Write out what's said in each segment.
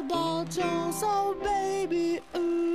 basketball Jones, oh baby, ooh.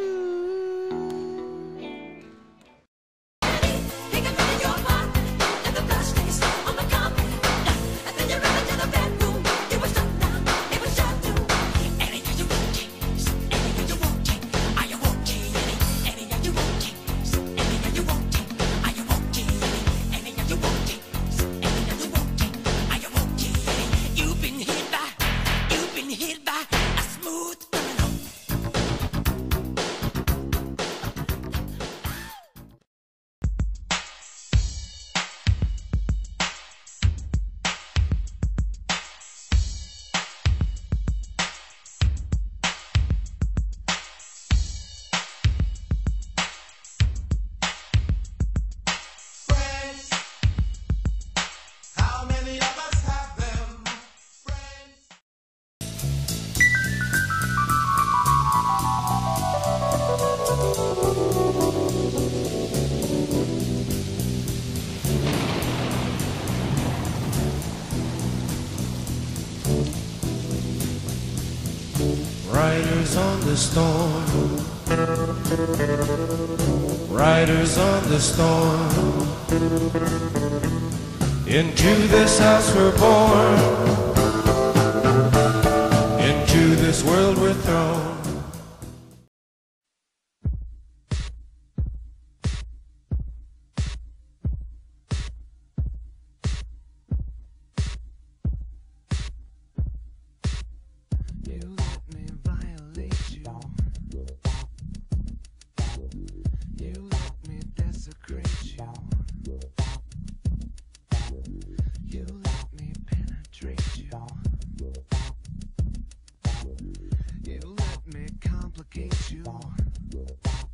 Riders on the storm, riders on the storm. Into this house we're born, into this world we're thrown. You let me complicate you.